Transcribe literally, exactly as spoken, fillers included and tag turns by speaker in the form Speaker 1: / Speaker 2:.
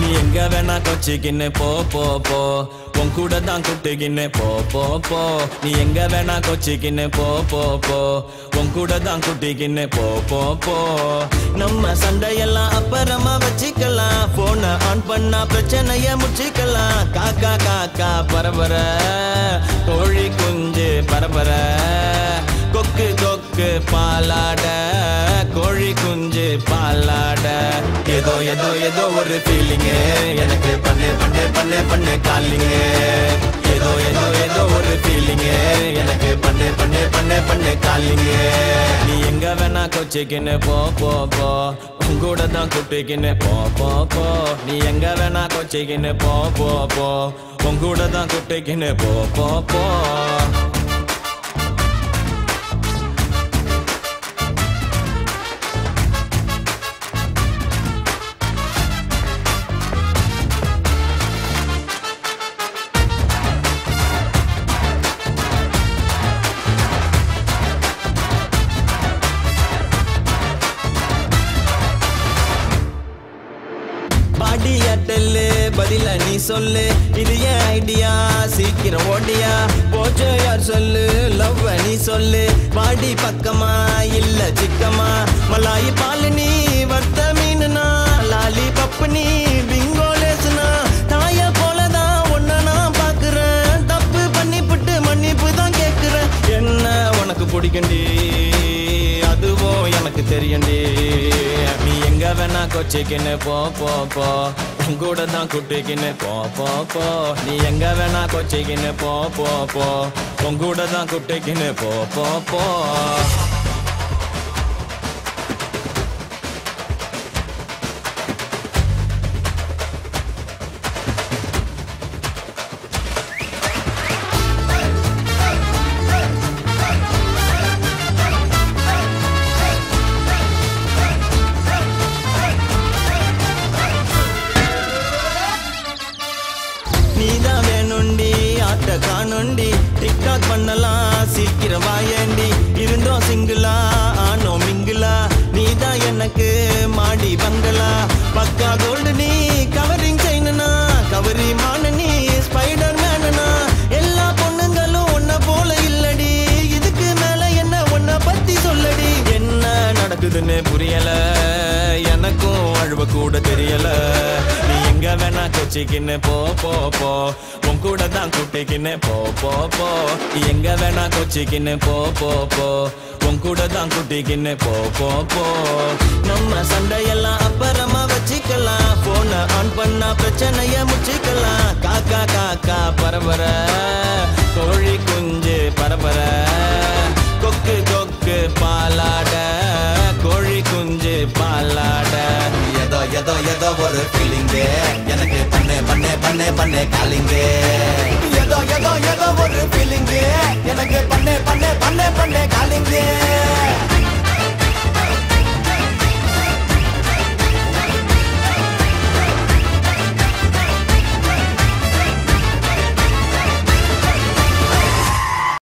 Speaker 1: நீ எங்க வேணா கொச்சிக்கின்னு போ போ போ உன் கூட தான் குட்டிக்கின்னு போ போ போ நீ எங்க வேணா கொச்சிக்கின்னு போ போ போ உன் கூட தான் குட்டிக்கின்னு போ போ போ நம்ம சண்டையெல்லாம் அப்புறமா வச்சுக்கலாம் போனை ஆன் பண்ணா பிரச்சனைய முடிச்சுக்கலாம் காக்கா காக்கா பரபர கோழி குஞ்சு பரபர கொக்கு கொக்கு பாலாட கோழி குஞ்சு பாலாட ஏதோ ஏதோ ஏதோ ஒரு ஃபீலிங் எனக்கு பண்ணு பண்ணு பண்ணு பண்ணு காலிங்க ஏதோ ஏதோ ஏதோ ஒரு ஃபீலிங் எனக்கு பண்ணு பண்ணு பண்ணு பண்ணு காலிங்க நீ எங்க வேணா கொச்சிக்கின்னு போ போ போ உன் கூட தான் குட்டிக்கின்னு போ போ போ நீ எங்க வேணா கொச்சிக்கின்னு போ போ போ உன் கூட தான் குட்டிக்கின்னு போ போ போ பதில நீ சொல்லு இது ஏன் ஐடியா சீக்கிரம் ஓடியா போச்சோ யார் சொல்லு லவ் நீ சொல்லு வாடி பக்கமா இல்ல சிக்கமா மலாயி பால் நீ வர்த்த மீனுனா லாலி பப்பு நீ பிங்கோலேசுனா தாய போலதான் ஒன்ன நான் பாக்குறேன் தப்பு பண்ணி புட்டு மன்னிப்பு தான் கேக்குறேன் என்ன உனக்கு பிடிக்கண்டி அதுவோ எனக்கு தெரியண்டி நீ எங்க வேணா கொச்சிக்கின்னு போ போ போ உன் கூட தான் குட்டிக்கின்னு போ போ போ நீ எங்க வேணா கொச்சிக்கின்னு போ போ போ உன் கூட தான் குட்டிக்கின்னு போ போ போ நீதான் வேணுண்டி ஆட்ட காணுண்டி டிக்டாக் பண்ணலாம் சீக்கிரம் வாயண்டி இருந்தோம் சிங்கிளா ஆனோ மிங்கிளா நீதான் எனக்கு மாடி பங்களா பக்கா கோல்டு நீ கவரிங் செய்யணுனா கவரி மான நீ ஸ்பைடர் மேனா எல்லா பொண்ணுங்களும் ஒன்ன போல இல்லடி இதுக்கு மேல என்ன ஒன்ன பத்தி சொல்லடி என்ன நடக்குதுன்னு புரியல எனக்கும் அழுவ கூட தெரியல நீ எங்க வேணா கொச்சிக்கின்னு போ போ போ உன் கூட தான் குட்டிக்கின்னு போ போ போ நீ எங்க வேணா கொச்சிக்கின்னு போ போ போ உன் கூட தான் குட்டிக்கின்னு போ போ போ நம்ம சண்டையெல்லாம் அப்புறமா வச்சுக்கலாம் போனை ஆன் பண்ணா பிரச்சனைய முடிச்சுக்கலாம் காக்கா காக்கா பரபர கோழி குஞ்சு பரபர கொக்கு கொக்கு பாலாட கோழி குஞ்சு பாலாட ஏதோ ஏதோ ஏதோ ஒரு ஃபீலிங் எனக்கு பண்ணு பண்ணு பண்ணு பண்ணு காலிங்க ஏதோ ஏதோ ஏதோ ஒரு ஃபீலிங் எனக்கு பண்ணு பண்ணு பண்ணு பண்ணு